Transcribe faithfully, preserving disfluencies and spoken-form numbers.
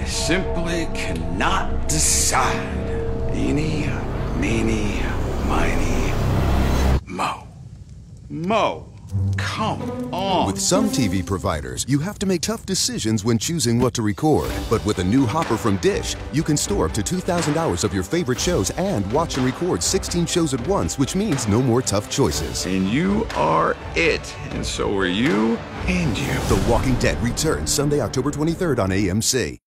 I simply cannot decide. Eeny, meeny, miny, mo. Mo, come on. With some T V providers, you have to make tough decisions when choosing what to record. But with a new Hopper from Dish, you can store up to two thousand hours of your favorite shows and watch and record sixteen shows at once, which means no more tough choices. And you are it, and so are you, and you. The Walking Dead returns Sunday, October twenty-third on A M C.